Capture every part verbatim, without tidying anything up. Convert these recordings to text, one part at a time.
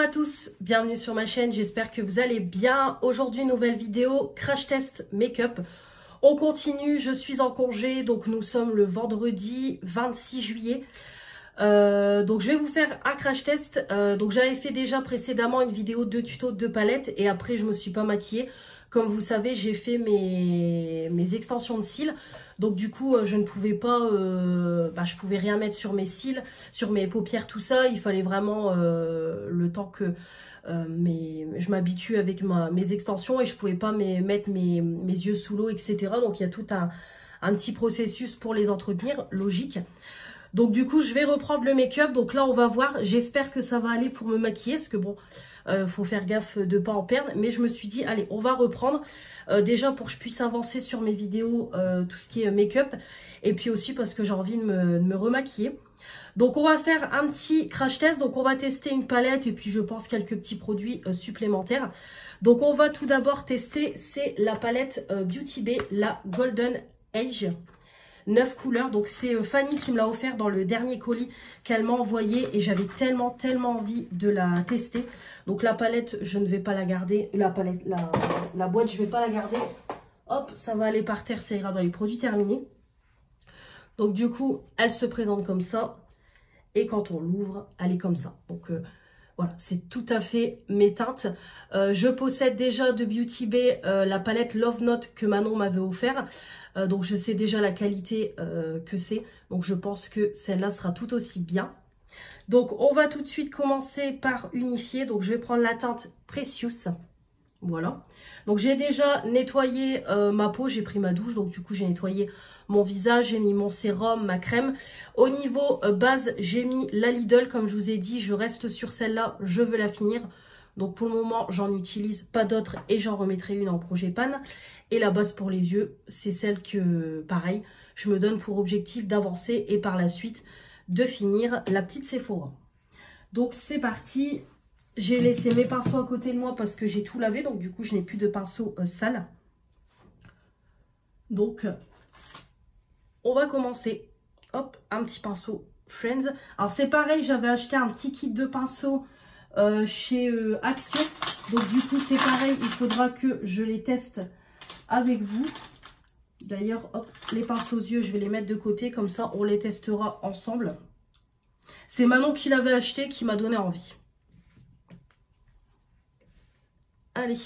à tous, bienvenue sur ma chaîne, j'espère que vous allez bien. Aujourd'hui, nouvelle vidéo, crash test make-up. On continue, je suis en congé, donc nous sommes le vendredi vingt-six juillet. Euh, donc je vais vous faire un crash test. Euh, donc j'avais fait déjà précédemment une vidéo de tuto de palette et après je me suis pas maquillée. Comme vous savez, j'ai fait mes, mes extensions de cils. Donc du coup, je ne pouvais pas, euh, bah, je pouvais rien mettre sur mes cils, sur mes paupières, tout ça. Il fallait vraiment euh, le temps que euh, mes, je m'habitue avec ma, mes extensions et je pouvais pas mes, mettre mes, mes yeux sous l'eau, et cetera. Donc il y a tout un, un petit processus pour les entretenir, logique. Donc du coup, je vais reprendre le make-up. Donc là, on va voir. J'espère que ça va aller pour me maquiller, parce que bon, euh, faut faire gaffe de pas en perdre. Mais je me suis dit, allez, on va reprendre. Euh, déjà pour que je puisse avancer sur mes vidéos, euh, tout ce qui est make-up. Et puis aussi parce que j'ai envie de me, de me remaquiller. Donc on va faire un petit crash test. Donc on va tester une palette et puis je pense quelques petits produits euh, supplémentaires. Donc on va tout d'abord tester, c'est la palette euh, Beauty Bay, la Golden Age. neuf couleurs, donc c'est euh, Fanny qui me l'a offert dans le dernier colis qu'elle m'a envoyé et j'avais tellement tellement envie de la tester. Donc la palette, je ne vais pas la garder, la palette, la, la boîte, je ne vais pas la garder. Hop, ça va aller par terre, ça ira dans les produits terminés. Donc du coup, elle se présente comme ça et quand on l'ouvre, elle est comme ça. Donc euh, voilà, c'est tout à fait mes teintes. Euh, je possède déjà de Beauty Bay euh, la palette Love Note que Manon m'avait offert. Euh, donc je sais déjà la qualité euh, que c'est. Donc je pense que celle-là sera tout aussi bien. Donc on va tout de suite commencer par unifier. Donc je vais prendre la teinte Precious. Voilà. Donc j'ai déjà nettoyé euh, ma peau, j'ai pris ma douche. Donc du coup j'ai nettoyé mon visage, j'ai mis mon sérum, ma crème. Au niveau euh, base, j'ai mis la Lidl. Comme je vous ai dit, je reste sur celle-là, je veux la finir. Donc pour le moment, j'en utilise pas d'autres et j'en remettrai une en projet pan. Et la base pour les yeux, c'est celle que, pareil, je me donne pour objectif d'avancer et par la suite de finir la petite Sephora. Donc c'est parti. J'ai laissé mes pinceaux à côté de moi parce que j'ai tout lavé. Donc du coup, je n'ai plus de pinceaux euh, sales. Donc, on va commencer. Hop, un petit pinceau Friends. Alors c'est pareil, j'avais acheté un petit kit de pinceaux euh, chez euh, Action. Donc du coup, c'est pareil, il faudra que je les teste avec vous. D'ailleurs, hop, les pinceaux aux yeux, je vais les mettre de côté. Comme ça, on les testera ensemble. C'est Manon qui l'avait acheté, qui m'a donné envie. Allez.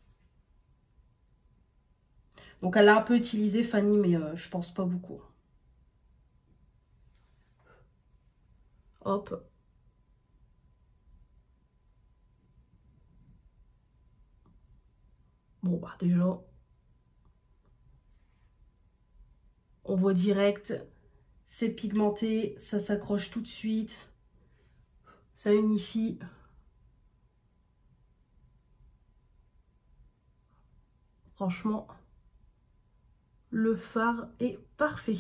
Donc, elle l'a un peu utilisé, Fanny, mais euh, je pense pas beaucoup. Hop. Bon, bah déjà, on voit direct, c'est pigmenté, ça s'accroche tout de suite, ça unifie. Franchement, le fard est parfait.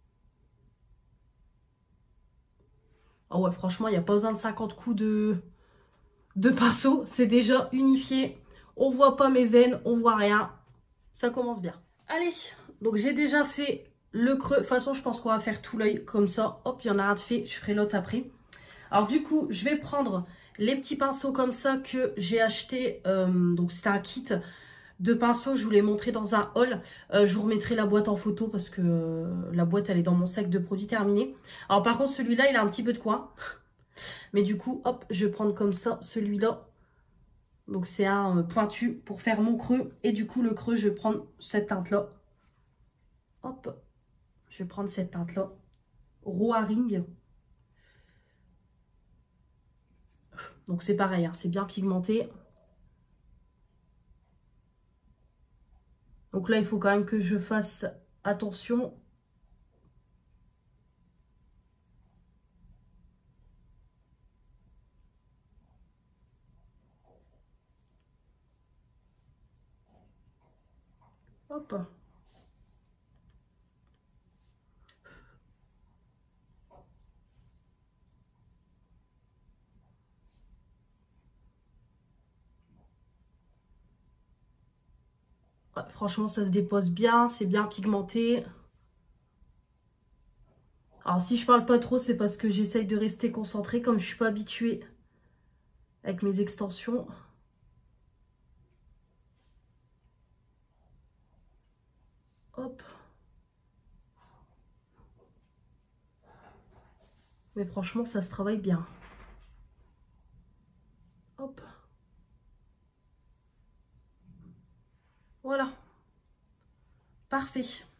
Ah ouais, franchement, il n'y a pas besoin de cinquante coups de, de pinceau. C'est déjà unifié. On voit pas mes veines, on voit rien. Ça commence bien. Allez, donc j'ai déjà fait le creux. De toute façon, je pense qu'on va faire tout l'œil comme ça. Hop, il y en a un de fait. Je ferai l'autre après. Alors du coup, je vais prendre les petits pinceaux comme ça que j'ai acheté. Euh, donc c'était un kit de pinceaux, je vous l'ai montré dans un haul. Euh, je vous remettrai la boîte en photo parce que euh, la boîte elle est dans mon sac de produits terminés. Alors par contre celui-là il a un petit peu de coin. Mais du coup hop, je vais prendre comme ça celui-là. Donc c'est un euh, pointu pour faire mon creux. Et du coup le creux je vais prendre cette teinte-là. Hop, je vais prendre cette teinte-là. Roaring. Donc c'est pareil, hein, c'est bien pigmenté. Donc là, il faut quand même que je fasse attention. Hop. Ouais, franchement, ça se dépose bien, c'est bien pigmenté. Alors, si je parle pas trop, c'est parce que j'essaye de rester concentrée. Comme je suis pas habituée avec mes extensions. Hop. Mais franchement, ça se travaille bien. Hop. Voilà. Parfait.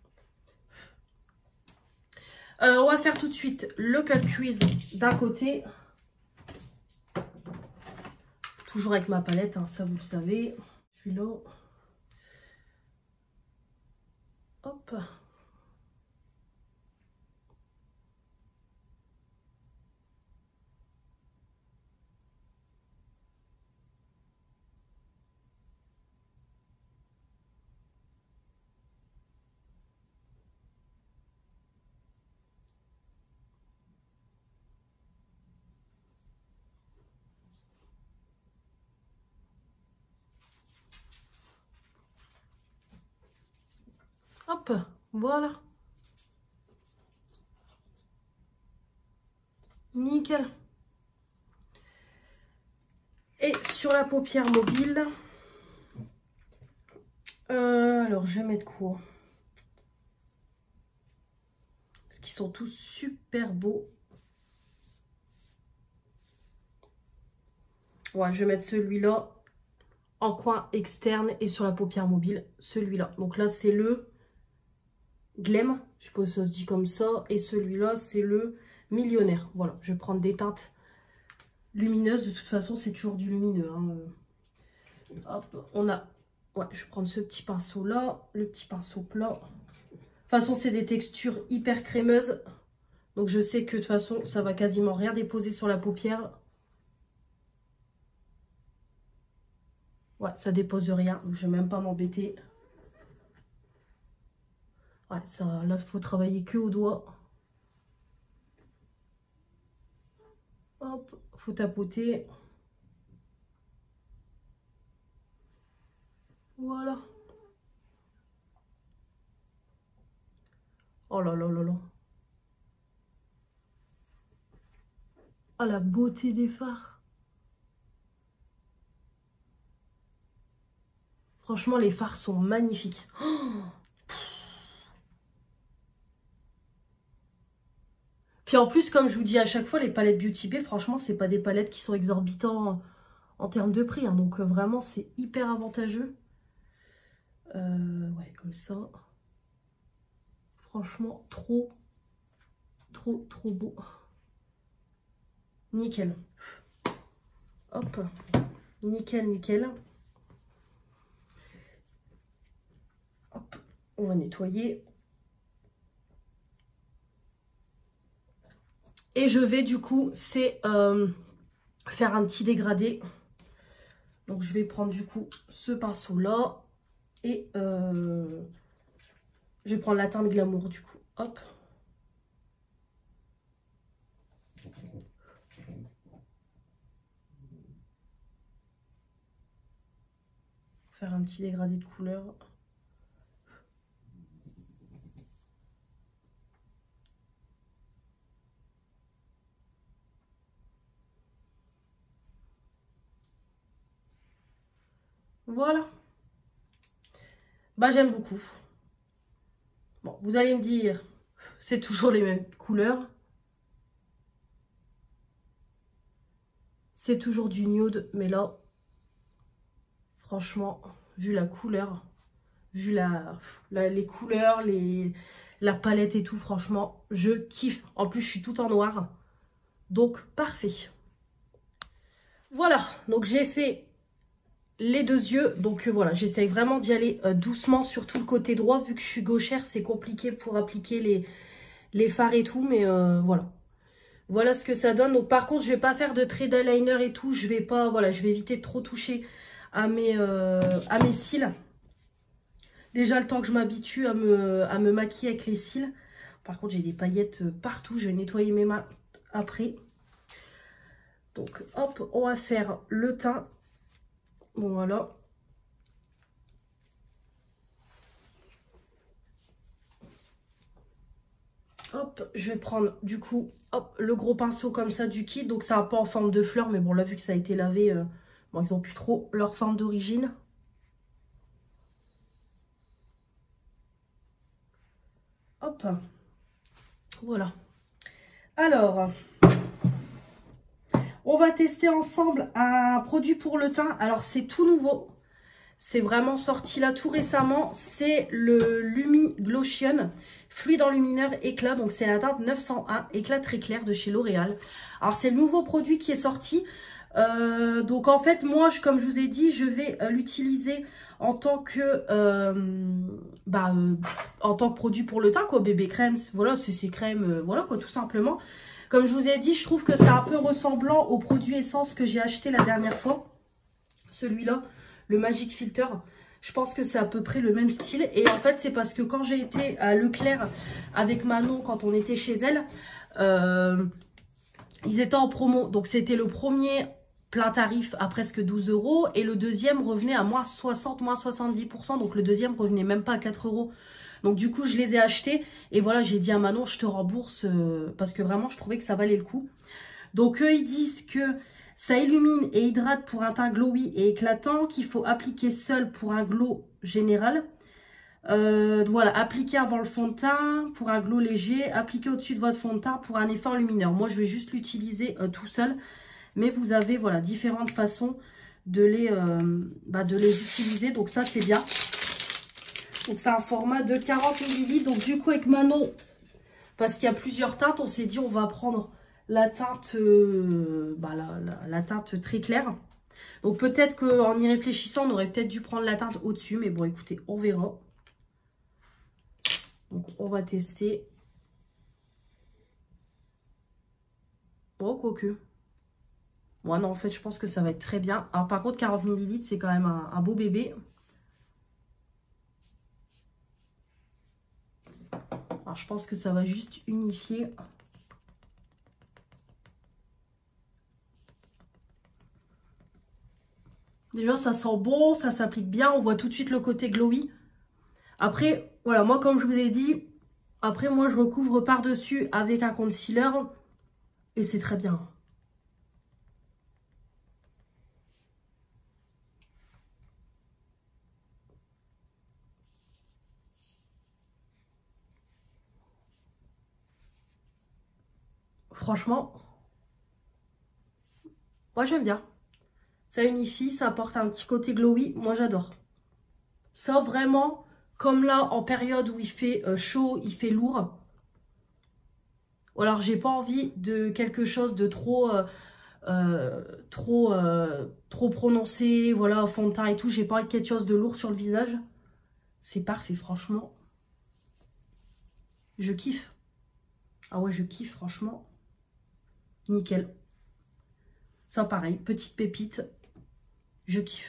Euh, on va faire tout de suite le cut crease d'un côté. Toujours avec ma palette, hein, ça vous le savez. Celui-là. Hop. Hop, voilà. Nickel. Et sur la paupière mobile, euh, alors je vais mettre quoi? Parce qu'ils sont tous super beaux. Ouais, je vais mettre celui-là en coin externe et sur la paupière mobile, celui-là. Donc là, c'est le Glam, je suppose que ça se dit comme ça. Et celui-là, c'est le Millionnaire. Voilà, je vais prendre des teintes lumineuses. De toute façon, c'est toujours du lumineux. Hein. Hop, on a... Ouais, je vais prendre ce petit pinceau-là, le petit pinceau plat. De toute façon, c'est des textures hyper crémeuses. Donc, je sais que de toute façon, ça va quasiment rien déposer sur la paupière. Ouais, ça dépose rien. Donc, je vais même pas m'embêter. Ouais, ça, là, il faut travailler que au doigt. Hop, faut tapoter. Voilà. Oh là là là là. Ah, la beauté des fards. Franchement, les fards sont magnifiques. Oh, puis en plus, comme je vous dis à chaque fois, les palettes Beauty Bay, franchement, c'est pas des palettes qui sont exorbitantes en, en termes de prix. Hein, donc euh, vraiment, c'est hyper avantageux. Euh, ouais, comme ça. Franchement, trop, trop, trop beau. Nickel. Hop. Nickel, nickel. Hop. On va nettoyer. Et je vais du coup, c'est euh, faire un petit dégradé. Donc je vais prendre du coup ce pinceau là. Et euh, je vais prendre la teinte Glamour du coup. Hop. Faire un petit dégradé de couleur. Voilà. Bah j'aime beaucoup. Bon, vous allez me dire, c'est toujours les mêmes couleurs. C'est toujours du nude, mais là, franchement, vu la couleur, vu la, la, les couleurs, les, la palette et tout, franchement, je kiffe. En plus, je suis tout en noir, donc parfait. Voilà, donc j'ai fait les deux yeux, donc euh, voilà, j'essaye vraiment d'y aller euh, doucement, surtout le côté droit, vu que je suis gauchère, c'est compliqué pour appliquer les, les fards et tout, mais euh, voilà. Voilà ce que ça donne. Donc par contre, je vais pas faire de trait d'eyeliner et tout, je vais pas, voilà, je vais éviter de trop toucher à mes, euh, à mes cils. Déjà le temps que je m'habitue à me, à me maquiller avec les cils. Par contre, j'ai des paillettes partout, je vais nettoyer mes mains après. Donc hop, on va faire le teint. Bon voilà. Hop, je vais prendre du coup, hop, le gros pinceau comme ça du kit. Donc ça n'a pas en forme de fleur, mais bon là vu que ça a été lavé, euh, bon ils ont plus trop leur forme d'origine. Hop, voilà. Alors, on va tester ensemble un produit pour le teint. Alors c'est tout nouveau. C'est vraiment sorti là tout récemment. C'est le Lumi Glotion Fluide Enlumineur Éclat. Donc c'est la teinte neuf cent un Éclat très clair de chez L'Oréal. Alors c'est le nouveau produit qui est sorti. Euh, donc en fait moi je, comme je vous ai dit, je vais euh, l'utiliser en tant que euh, bah, euh, en tant que produit pour le teint quoi, bébé crème. Voilà, c'est ces crèmes, euh, voilà quoi, tout simplement. Comme je vous ai dit, je trouve que c'est un peu ressemblant au produit essence que j'ai acheté la dernière fois. Celui-là, le Magic Filter. Je pense que c'est à peu près le même style. Et en fait, c'est parce que quand j'ai été à Leclerc avec Manon, quand on était chez elle, euh, ils étaient en promo. Donc, c'était le premier plein tarif à presque douze euros. Et le deuxième revenait à moins soixante, moins soixante-dix pour cent. Donc, le deuxième revenait même pas à quatre euros. Donc, du coup, je les ai achetés. Et voilà, j'ai dit à Manon, je te rembourse. Euh, parce que vraiment, je trouvais que ça valait le coup. Donc, eux, ils disent que ça illumine et hydrate pour un teint glowy et éclatant, qu'il faut appliquer seul pour un glow général. Euh, voilà, appliquer avant le fond de teint pour un glow léger, appliquer au-dessus de votre fond de teint pour un effort lumineux. Moi, je vais juste l'utiliser euh, tout seul, mais vous avez voilà différentes façons de les, euh, bah, de les utiliser. Donc ça, c'est bien. Donc c'est un format de quarante millilitres. Donc du coup, avec Manon, parce qu'il y a plusieurs teintes, on s'est dit on va prendre la teinte, euh, bah, la, la, la teinte très claire. Donc peut-être qu'en y réfléchissant, on aurait peut-être dû prendre la teinte au-dessus. Mais bon, écoutez, on verra. Donc on va tester. Oh, quoique. Moi, non, en fait, je pense que ça va être très bien. Alors par contre, quarante millilitres, c'est quand même un, un beau bébé. Alors je pense que ça va juste unifier. Déjà, ça sent bon, ça s'applique bien. On voit tout de suite le côté glowy. Après, voilà, moi, comme je vous ai dit, après, moi, je recouvre par-dessus avec un concealer. Et c'est très bien. Franchement, moi, j'aime bien. Ça unifie, ça apporte un petit côté glowy. Moi, j'adore. Ça, vraiment, comme là, en période où il fait euh, chaud, il fait lourd. Ou alors, j'ai pas envie de quelque chose de trop... Euh, Euh, trop euh, trop prononcé, voilà, fond de teint et tout. J'ai pas envie de quelque chose de lourd sur le visage. C'est parfait, franchement. Je kiffe. Ah ouais, je kiffe, franchement. Nickel. Ça, pareil, petite pépite. Je kiffe.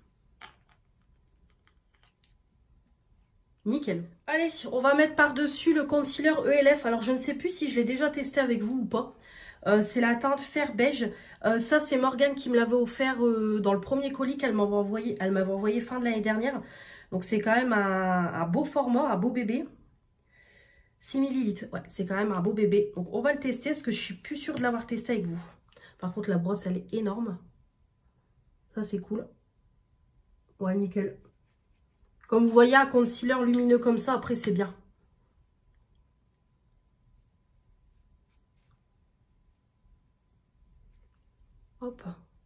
Nickel. Allez, on va mettre par-dessus le concealer E L F. Alors, je ne sais plus si je l'ai déjà testé avec vous ou pas. Euh, c'est la teinte Fer Beige. Euh, ça, c'est Morgane qui me l'avait offert euh, dans le premier colis qu'elle m'avait envoyé. Elle m'avait envoyé fin de l'année dernière. Donc, c'est quand même un, un beau format, un beau bébé. six millilitres. Ouais, c'est quand même un beau bébé. Donc, on va le tester parce que je suis plus sûre de l'avoir testé avec vous. Par contre, la brosse, elle est énorme. Ça, c'est cool. Ouais, nickel. Comme vous voyez, un concealer lumineux comme ça, après, c'est bien. Hop.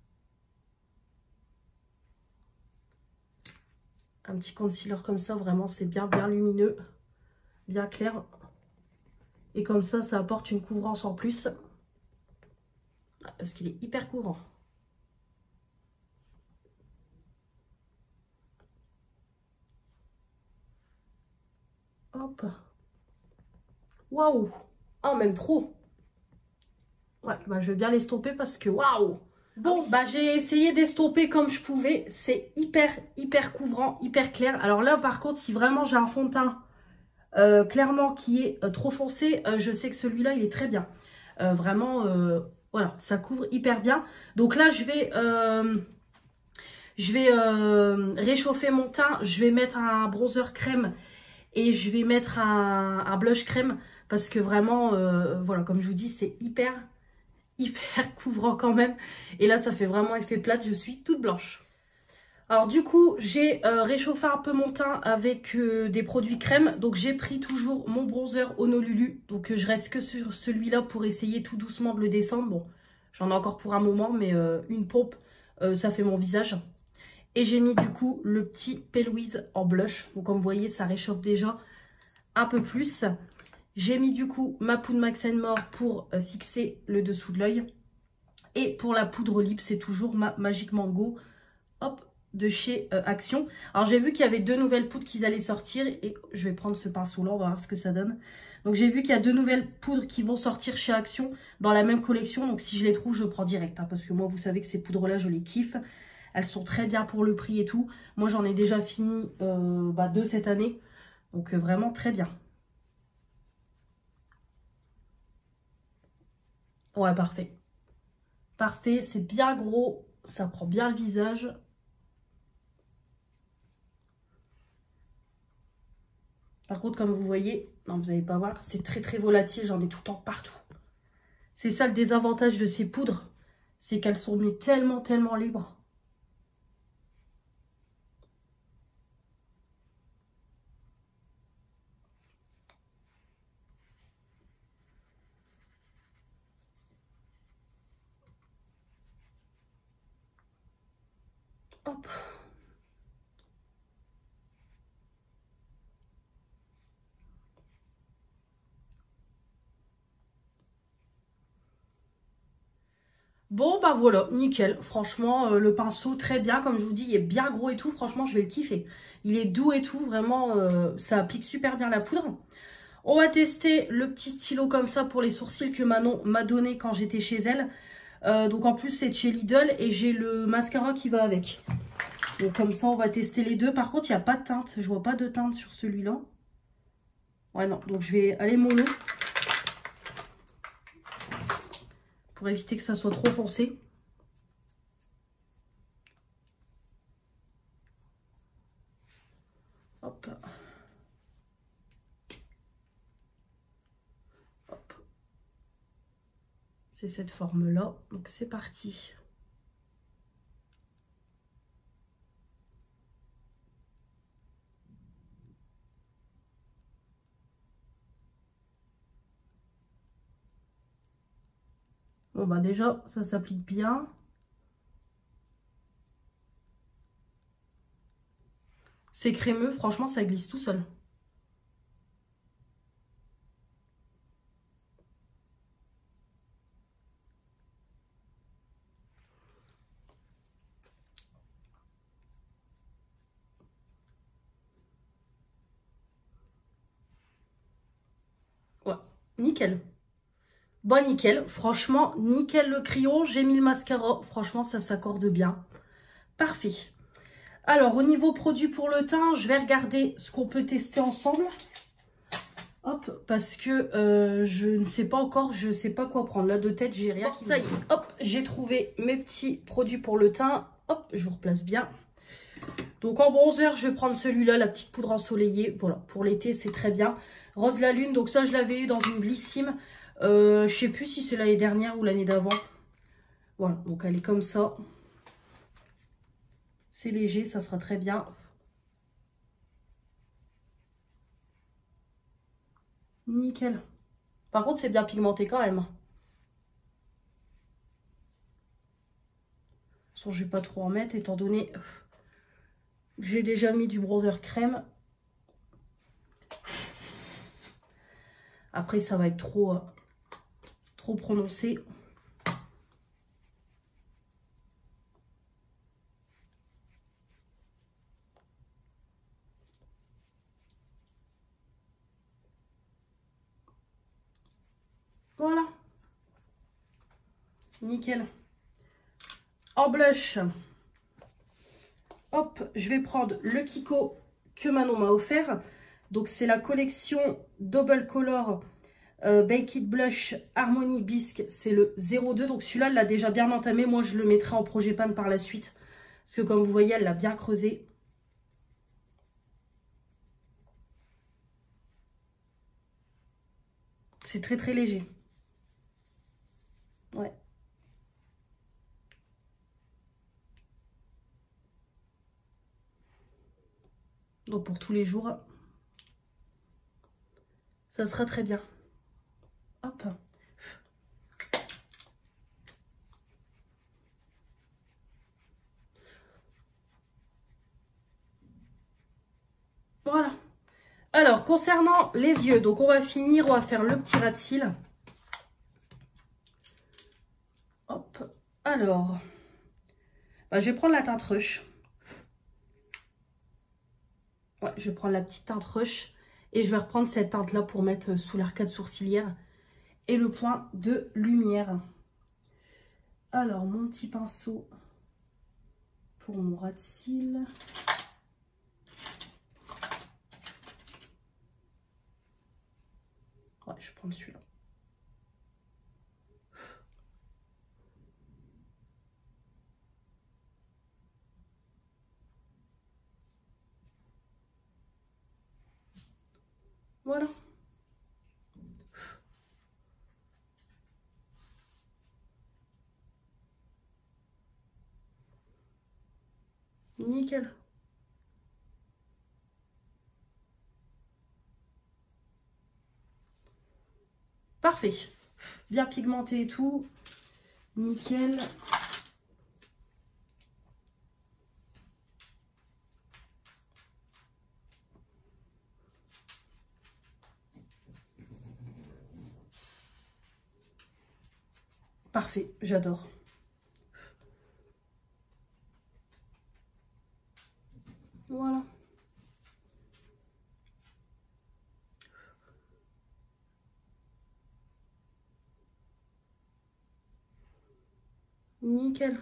Un petit concealer comme ça, vraiment, c'est bien, bien lumineux, bien clair. Et comme ça, ça apporte une couvrance en plus. Parce qu'il est hyper couvrant. Hop. Waouh. Ah, même trop. Ouais, bah, je vais bien l'estomper parce que waouh. Bon, bah j'ai essayé d'estomper comme je pouvais. C'est hyper, hyper couvrant, hyper clair. Alors là, par contre, si vraiment j'ai un fond de teint euh, clairement qui est euh, trop foncé, euh, je sais que celui-là, il est très bien. Euh, vraiment, euh, voilà, ça couvre hyper bien. Donc là, je vais, euh, je vais euh, réchauffer mon teint. Je vais mettre un bronzer crème et je vais mettre un, un blush crème. parce que vraiment, euh, voilà, comme je vous dis, c'est hyper, hyper couvrant quand même. Et là, ça fait vraiment effet plate, je suis toute blanche. Alors du coup, j'ai euh, réchauffé un peu mon teint avec euh, des produits crème. Donc j'ai pris toujours mon bronzer Honolulu. Donc euh, je reste que sur celui-là pour essayer tout doucement de le descendre. Bon, j'en ai encore pour un moment, mais euh, une pompe, euh, ça fait mon visage. Et j'ai mis du coup le petit P. Louise en blush. Donc comme vous voyez, ça réchauffe déjà un peu plus. J'ai mis du coup ma poudre Max and More pour euh, fixer le dessous de l'œil. Et pour la poudre lip, c'est toujours ma Magic Mango. Hop, de chez euh, Action. Alors j'ai vu qu'il y avait deux nouvelles poudres qui allaient sortir et je vais prendre ce pinceau là, on va voir ce que ça donne. Donc j'ai vu qu'il y a deux nouvelles poudres qui vont sortir chez Action dans la même collection, donc si je les trouve je prends direct, hein, parce que moi vous savez que ces poudres là je les kiffe, elles sont très bien pour le prix et tout. Moi j'en ai déjà fini euh, bah, deux cette année, donc euh, vraiment très bien. Ouais, parfait. Parfait, c'est bien gros, ça prend bien le visage. Par contre, comme vous voyez, non, vous n'allez pas voir, c'est très très volatile, j'en ai tout le temps partout. C'est ça le désavantage de ces poudres, c'est qu'elles sont mais tellement tellement libres. Hop. Bon, bah voilà, nickel. Franchement, euh, le pinceau, très bien. Comme je vous dis, il est bien gros et tout. Franchement, je vais le kiffer. Il est doux et tout. Vraiment, euh, ça applique super bien la poudre. On va tester le petit stylo comme ça pour les sourcils que Manon m'a donné quand j'étais chez elle. Euh, donc en plus, c'est de chez Lidl et j'ai le mascara qui va avec. Donc comme ça, on va tester les deux. Par contre, il n'y a pas de teinte. Je vois pas de teinte sur celui-là. Ouais, non. Donc je vais aller mono. Pour éviter que ça soit trop foncé. Hop. Hop. C'est cette forme-là. Donc c'est parti. Bon bah déjà, ça s'applique bien. C'est crémeux, franchement, ça glisse tout seul. Ouais, nickel. Bon, nickel. Franchement, nickel le crayon. J'ai mis le mascara. Franchement, ça s'accorde bien. Parfait. Alors, au niveau produit pour le teint, je vais regarder ce qu'on peut tester ensemble. Hop, parce que euh, je ne sais pas encore, je ne sais pas quoi prendre. Là, de tête, j'ai rien. Bon, ça y est, hop, j'ai trouvé mes petits produits pour le teint. Hop, je vous replace bien. Donc, en bronzer, je vais prendre celui-là, la petite poudre ensoleillée. Voilà, pour l'été, c'est très bien. Rose la lune, donc ça, je l'avais eu dans une Blissim. Euh, je sais plus si c'est l'année dernière ou l'année d'avant. Voilà, donc elle est comme ça. C'est léger, ça sera très bien. Nickel. Par contre, c'est bien pigmenté quand même. De toute façon, je vais pas trop en mettre, étant donné que j'ai déjà mis du bronzer crème. Après, ça va être trop, euh, trop prononcé. Voilà. Nickel. En blush, hop, je vais prendre le Kiko que Manon m'a offert. Donc, c'est la collection Double Color euh, Baked Blush Harmony Bisque. C'est le zéro deux. Donc, celui-là, elle l'a déjà bien entamé. Moi, je le mettrai en projet pan par la suite. Parce que, comme vous voyez, elle l'a bien creusé. C'est très très léger. Ouais. Donc pour tous les jours, ça sera très bien. Hop. Voilà. Alors, concernant les yeux, donc on va finir, on va faire le petit ras de cils. Hop. Alors, bah, je vais prendre la teinte Rush. Ouais, je vais prendre la petite teinte Rush. Et je vais reprendre cette teinte-là pour mettre sous l'arcade sourcilière. Et le point de lumière. Alors, mon petit pinceau pour mon ras de cils. Ouais, je vais prendre celui-là. Voilà. Nickel. Parfait. Bien pigmenté et tout. Nickel. Parfait, j'adore. Voilà. Nickel.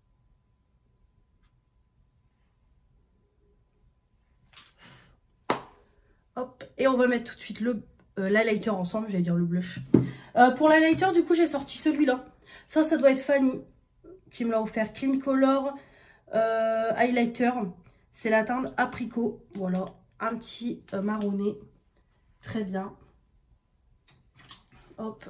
Hop. Et on va mettre tout de suite le euh, l'highlighter ensemble, j'allais dire le blush. Euh, pour l'highlighter, du coup, j'ai sorti celui-là. Ça, ça doit être Fanny qui me l'a offert. Clean Color euh, Highlighter. C'est la teinte apricot. Voilà, un petit euh, marronné. Très bien. Hop.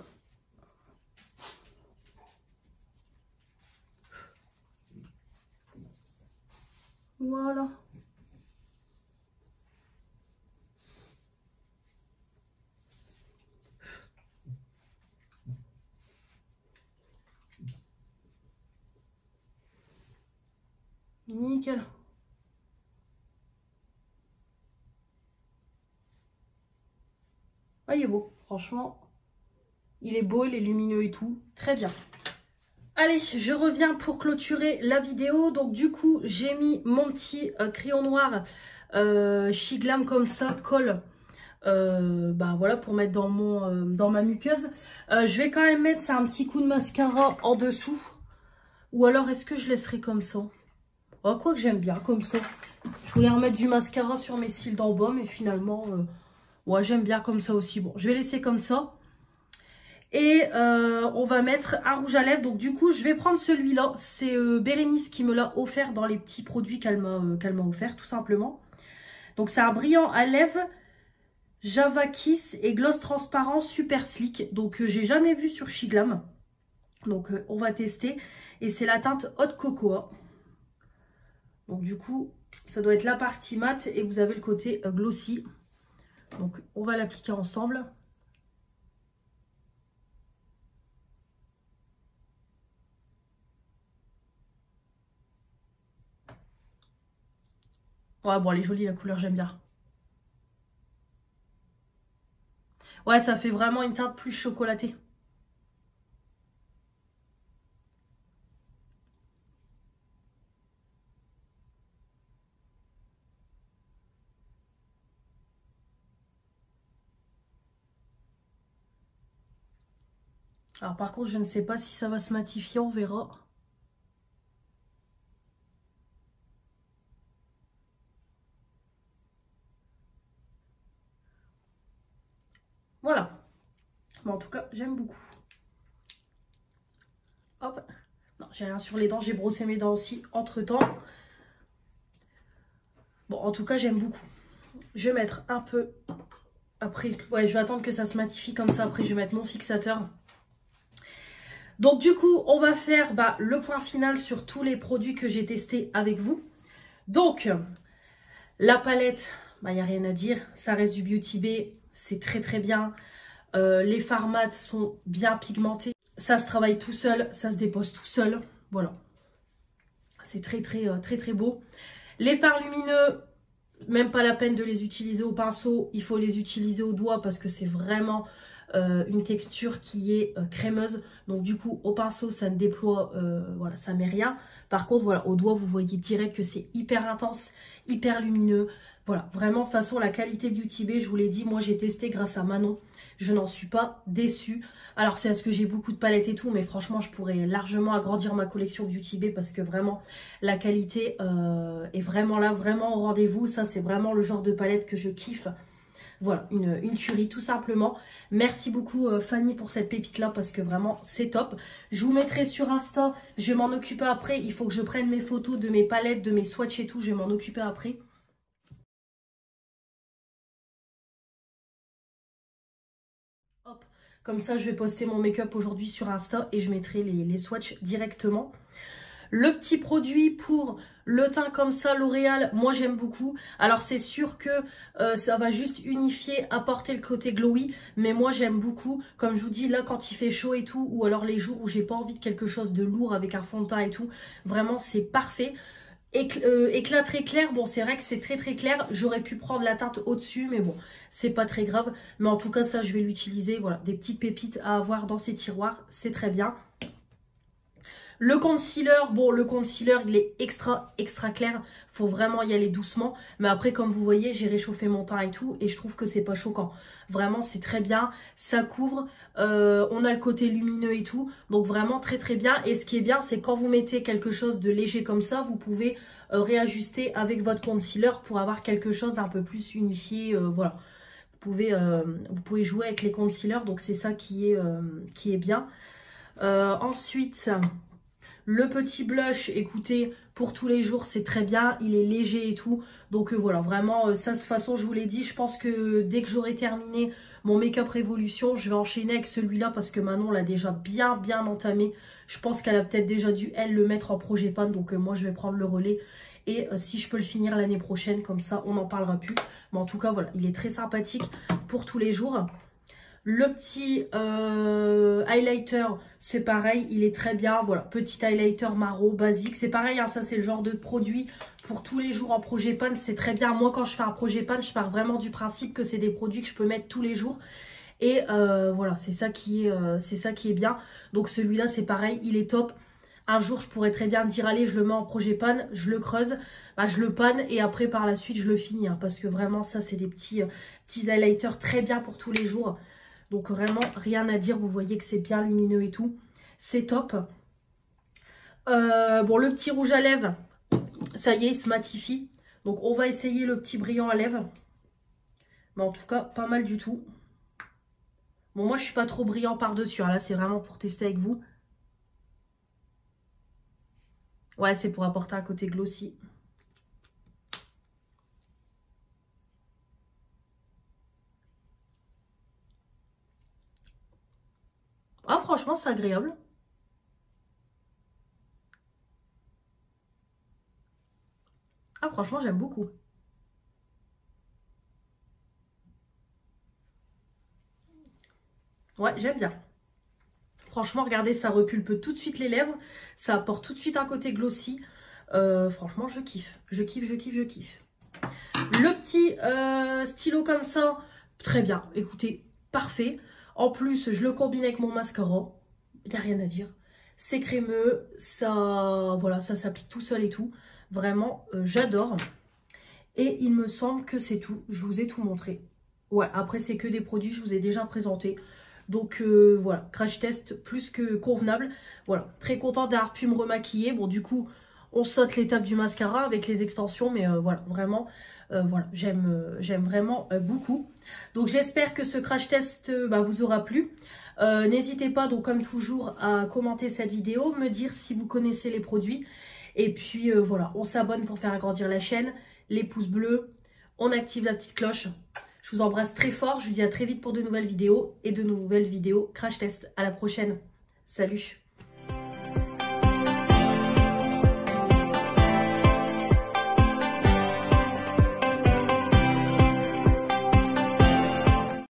Voilà. Nickel. Ah, il est beau. Franchement, il est beau, il est lumineux et tout. Très bien. Allez, je reviens pour clôturer la vidéo. Donc du coup, j'ai mis mon petit euh, crayon noir euh, Shiglam comme ça, colle. Euh, bah voilà, pour mettre dans, mon, euh, dans ma muqueuse. Euh, je vais quand même mettre ça, un petit coup de mascara en dessous. Ou alors, est-ce que je laisserai comme ça? Oh, quoi que j'aime bien comme ça. Je voulais remettre du mascara sur mes cils d'en bas, mais finalement, euh, ouais, j'aime bien comme ça aussi. Bon, je vais laisser comme ça. Et euh, on va mettre un rouge à lèvres. Donc du coup, je vais prendre celui-là. C'est euh, Bérénice qui me l'a offert dans les petits produits qu'elle m'a euh, qu'elle m'a offert, tout simplement. Donc c'est un brillant à lèvres Java Kiss et gloss transparent super slick. Donc euh, j'ai jamais vu sur Shiglam. Donc euh, on va tester. Et c'est la teinte Hot Cocoa. Donc du coup, ça doit être la partie mat et vous avez le côté euh, glossy. Donc on va l'appliquer ensemble. Ouais, bon, elle est jolie la couleur, j'aime bien. Ouais, ça fait vraiment une teinte plus chocolatée. Alors par contre, je ne sais pas si ça va se matifier, on verra. Voilà. Mais en tout cas, j'aime beaucoup. Hop. Non, j'ai rien sur les dents, j'ai brossé mes dents aussi entre-temps. Bon, en tout cas, j'aime beaucoup. Je vais mettre un peu Après, ouais, je vais attendre que ça se matifie comme ça. Après, je vais mettre mon fixateur. Donc du coup, on va faire bah, le point final sur tous les produits que j'ai testés avec vous. Donc, la palette, il n'y a rien à dire. Ça reste du Beauty Bay, c'est très très bien. Euh, les fards mat sont bien pigmentés. Ça se travaille tout seul, ça se dépose tout seul. Voilà. C'est très très euh, très très beau. Les fards lumineux, même pas la peine de les utiliser au pinceau. Il faut les utiliser au doigt parce que c'est vraiment euh, une texture qui est euh, crémeuse. Donc du coup, au pinceau, ça ne déploie, euh, voilà, ça met rien. Par contre, voilà, au doigt, vous voyez direct que c'est hyper intense, hyper lumineux. Voilà, vraiment, de toute façon, la qualité Beauty Bay, je vous l'ai dit, moi j'ai testé grâce à Manon. Je n'en suis pas déçue. Alors c'est parce que j'ai beaucoup de palettes et tout, mais franchement je pourrais largement agrandir ma collection Beauty Bay parce que vraiment la qualité euh, est vraiment là, vraiment au rendez-vous. Ça c'est vraiment le genre de palette que je kiffe. Voilà, une, une tuerie tout simplement. Merci beaucoup euh, Fanny pour cette pépite là parce que vraiment c'est top. Je vous mettrai sur Insta, je vais m'en occuper après. Il faut que je prenne mes photos de mes palettes, de mes swatchs et tout, je vais m'en occuper après. Hop. Comme ça, je vais poster mon make-up aujourd'hui sur Insta et je mettrai les, les swatchs directement. Le petit produit pour le teint comme ça, L'Oréal, moi j'aime beaucoup. Alors c'est sûr que euh, ça va juste unifier, apporter le côté glowy. Mais moi j'aime beaucoup. Comme je vous dis, là quand il fait chaud et tout, ou alors les jours où j'ai pas envie de quelque chose de lourd avec un fond de teint et tout, vraiment c'est parfait. Écl euh, éclat très clair, bon c'est vrai que c'est très très clair, j'aurais pu prendre la teinte au-dessus mais bon c'est pas très grave, mais en tout cas ça je vais l'utiliser, voilà, des petites pépites à avoir dans ces tiroirs, c'est très bien. Le concealer, bon le concealer il est extra extra clair, faut vraiment y aller doucement, mais après comme vous voyez j'ai réchauffé mon teint et tout et je trouve que c'est pas choquant, vraiment c'est très bien, ça couvre, euh, on a le côté lumineux et tout, donc vraiment très très bien. Et ce qui est bien c'est quand vous mettez quelque chose de léger comme ça, vous pouvez euh, réajuster avec votre concealer pour avoir quelque chose d'un peu plus unifié, euh, voilà. Vous pouvez, euh, vous pouvez jouer avec les concealers, donc c'est ça qui est, euh, qui est bien. Euh, ensuite... Le petit blush, écoutez, pour tous les jours, c'est très bien. Il est léger et tout. Donc euh, voilà, vraiment, euh, ça, de toute façon, je vous l'ai dit, je pense que dès que j'aurai terminé mon Make-up Révolution, je vais enchaîner avec celui-là parce que Manon l'a déjà bien, bien entamé. Je pense qu'elle a peut-être déjà dû, elle, le mettre en projet pan. Donc euh, moi, je vais prendre le relais. Et euh, si je peux le finir l'année prochaine, comme ça, on n'en parlera plus. Mais en tout cas, voilà, il est très sympathique pour tous les jours. Le petit euh, highlighter, c'est pareil, il est très bien. Voilà, petit highlighter marron basique. C'est pareil, hein, ça c'est le genre de produit pour tous les jours en projet pan. C'est très bien. Moi, quand je fais un projet pan, je pars vraiment du principe que c'est des produits que je peux mettre tous les jours. Et euh, voilà, c'est ça qui est, euh, c'est ça qui est bien. Donc celui-là, c'est pareil, il est top. Un jour, je pourrais très bien me dire, allez, je le mets en projet pan, je le creuse, bah, je le panne et après, par la suite, je le finis. Hein, parce que vraiment, ça, c'est des petits, euh, petits highlighters très bien pour tous les jours. Donc vraiment, rien à dire. Vous voyez que c'est bien lumineux et tout. C'est top. Euh, bon, le petit rouge à lèvres, ça y est, il se matifie. Donc, on va essayer le petit brillant à lèvres. Mais en tout cas, pas mal du tout. Bon, moi, je suis pas trop brillant par-dessus. Hein. Là, c'est vraiment pour tester avec vous. Ouais, c'est pour apporter un côté glossy. Ah, franchement, c'est agréable. Ah, franchement, j'aime beaucoup. Ouais, j'aime bien. Franchement, regardez, ça repulpe tout de suite les lèvres. Ça apporte tout de suite un côté glossy. Euh, franchement, je kiffe. Je kiffe, je kiffe, je kiffe. Le petit euh, stylo comme ça, très bien. Écoutez, parfait. En plus, je le combine avec mon mascara. Il n'y a rien à dire. C'est crémeux. Ça, voilà, ça s'applique tout seul et tout. Vraiment, euh, j'adore. Et il me semble que c'est tout. Je vous ai tout montré. Ouais, après, c'est que des produits. Je vous ai déjà présenté. Donc euh, voilà, crash test plus que convenable. Voilà, très contente d'avoir pu me remaquiller. Bon, du coup, on saute l'étape du mascara avec les extensions. Mais euh, voilà, vraiment... Euh, voilà, j'aime euh, j'aime vraiment euh, beaucoup. Donc j'espère que ce crash test euh, bah, vous aura plu. Euh, N'hésitez pas donc comme toujours à commenter cette vidéo, me dire si vous connaissez les produits. Et puis euh, voilà, on s'abonne pour faire agrandir la chaîne, les pouces bleus, on active la petite cloche. Je vous embrasse très fort, je vous dis à très vite pour de nouvelles vidéos et de nouvelles vidéos crash test. À la prochaine, salut!